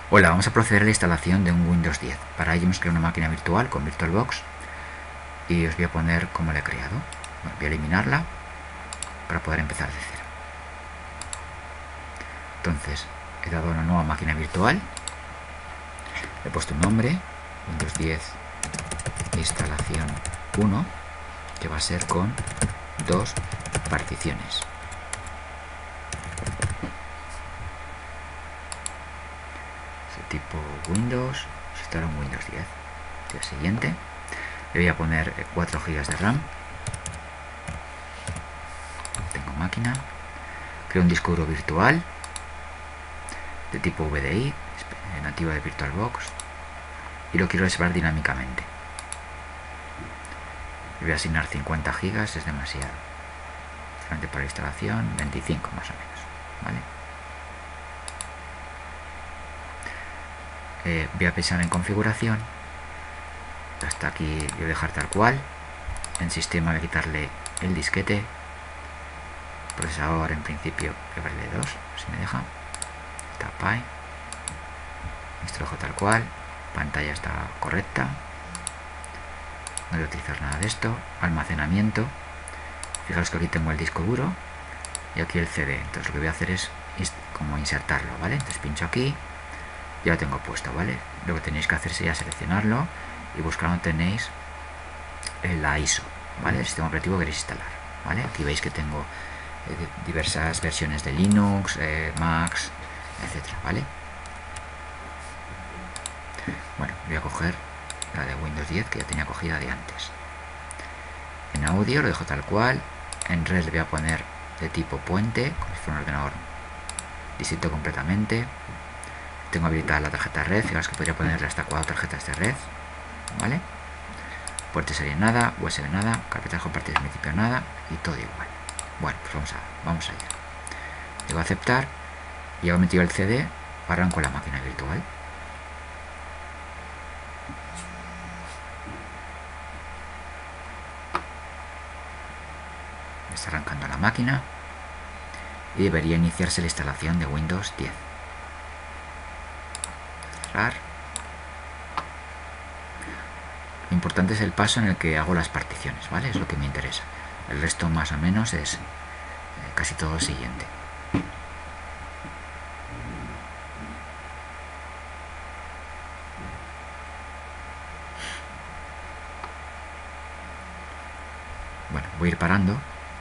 Hola, vamos a proceder a la instalación de un Windows 10. Para ello hemos creado una máquina virtual con VirtualBox y os voy a poner cómo la he creado. Bueno, voy a eliminarla para poder empezar de cero. Entonces, he dado una nueva máquina virtual, he puesto un nombre, Windows 10 instalación 1, que va a ser con 2 particiones. Tipo Windows, se instala un Windows 10. Día siguiente le voy a poner 4 GB de RAM. Tengo máquina, creo un disco duro virtual de tipo VDI, nativa de VirtualBox, y lo quiero reservar dinámicamente. Le voy a asignar 50 GB, es demasiado. Solamente para la instalación 25 más o menos, ¿vale? Voy a pensar en configuración. Hasta aquí voy a dejar tal cual. En sistema voy a quitarle el disquete. Procesador en principio voy a verle 2, si me deja. Tapay. Esto lo dejo tal cual. Pantalla está correcta. No voy a utilizar nada de esto. Almacenamiento. Fijaros que aquí tengo el disco duro y aquí el CD. Entonces lo que voy a hacer es como insertarlo, ¿vale? Entonces pincho aquí. Ya lo tengo puesto, ¿vale? Lo que tenéis que hacer sería seleccionarlo y buscar donde tenéis la ISO, ¿vale? El sistema operativo que queréis instalar, ¿vale? Aquí veis que tengo diversas versiones de Linux, Macs, etcétera, ¿vale? Bueno, voy a coger la de Windows 10 que ya tenía cogida de antes. En audio lo dejo tal cual. En red le voy a poner de tipo puente, como si fuera un ordenador distinto completamente. Tengo habilitada la tarjeta de red, fijaos que podría ponerle hasta 4 tarjetas de red, ¿vale? Puerto serie nada, USB nada, carpeta de compartidas en principio nada y todo igual. Bueno, pues vamos allá. Digo aceptar y he metido el CD, arranco la máquina virtual. Me está arrancando la máquina y debería iniciarse la instalación de Windows 10. Cerrar. Lo importante es el paso en el que hago las particiones, ¿vale? Es lo que me interesa. El resto más o menos es casi todo el siguiente. Bueno, voy a ir parando.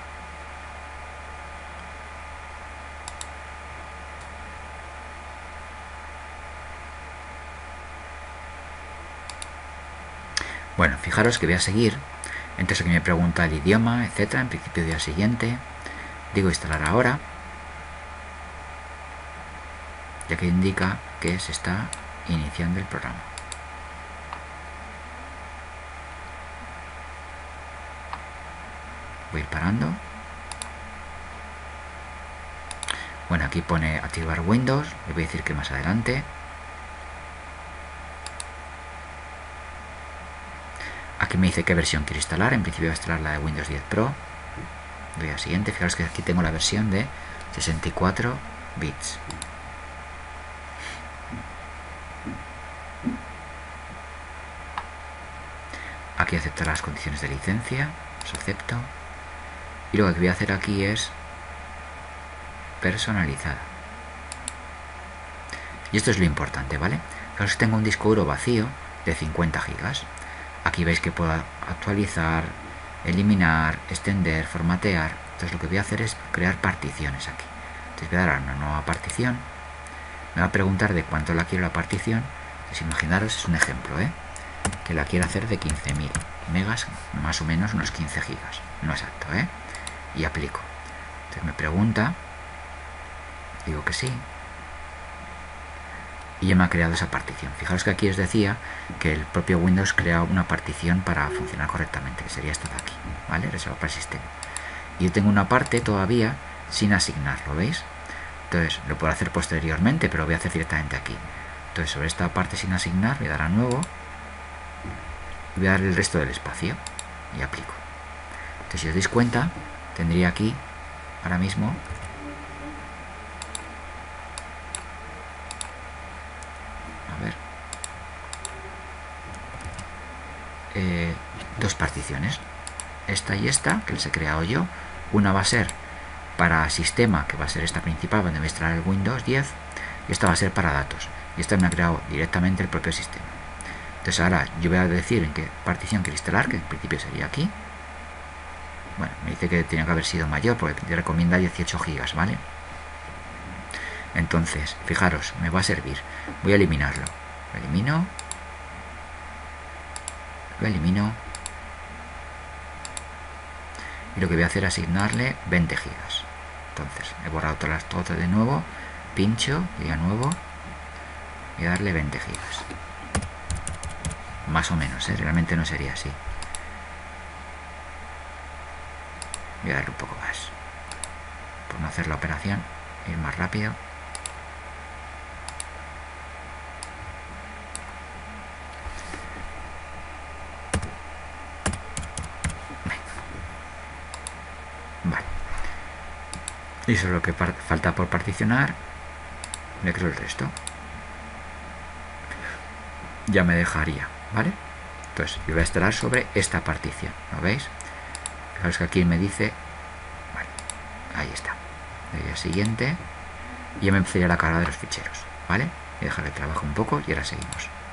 Bueno, fijaros que voy a seguir. Entonces aquí me pregunta el idioma, etcétera. En principio día siguiente. Digo instalar ahora. Ya que indica que se está iniciando el programa. Voy a ir parando. Bueno, aquí pone activar Windows. Le voy a decir que más adelante. Aquí me dice qué versión quiero instalar. En principio voy a instalar la de Windows 10 Pro. Voy a siguiente. Fijaros que aquí tengo la versión de 64 bits. Aquí aceptar las condiciones de licencia. Los acepto. Y lo que voy a hacer aquí es personalizada. Y esto es lo importante, ¿vale? Fijaros que tengo un disco duro vacío de 50 gigas. Aquí veis que puedo actualizar, eliminar, extender, formatear. Entonces lo que voy a hacer es crear particiones aquí. Entonces voy a dar a una nueva partición. Me va a preguntar de cuánto la quiero la partición. Entonces imaginaros, es un ejemplo, que la quiero hacer de 15.000 megas, más o menos unos 15 gigas. No exacto, y aplico. Entonces me pregunta, digo que sí. Y ya me ha creado esa partición. Fijaros que aquí os decía que el propio Windows crea una partición para funcionar correctamente, que sería esta de aquí, ¿vale? Reserva para el sistema. Y yo tengo una parte todavía sin asignar, ¿lo veis? Entonces lo puedo hacer posteriormente, pero lo voy a hacer directamente aquí. Entonces sobre esta parte sin asignar voy a dar a nuevo y voy a dar el resto del espacio y aplico. Entonces si os dais cuenta, tendría aquí ahora mismo dos particiones, esta y esta, que les he creado yo. Una va a ser para sistema, que va a ser esta principal, donde voy a instalar el Windows 10, y esta va a ser para datos, y esta me ha creado directamente el propio sistema. Entonces ahora yo voy a decir en qué partición quiero instalar, que en principio sería aquí. Bueno, me dice que tenía que haber sido mayor, porque te recomienda 18 gigas, ¿vale? Entonces, fijaros, me va a servir. Voy a eliminarlo. Lo elimino. Lo elimino. Y lo que voy a hacer es asignarle 20 gigas. Entonces, he borrado todas las fotos de nuevo. Pincho, y a nuevo. Y darle 20 gigas. Más o menos, realmente no sería así. Voy a darle un poco más. Por no hacer la operación, ir más rápido. Vale. Y eso es lo que falta por particionar. Le creo el resto. Ya me dejaría, ¿vale? Entonces, yo voy a instalar sobre esta partición, ¿lo veis? Fijaros que aquí me dice, vale, ahí está. Le doy a siguiente y ya me empezaría la carga de los ficheros, ¿vale? Voy a dejar el trabajo un poco y ahora seguimos.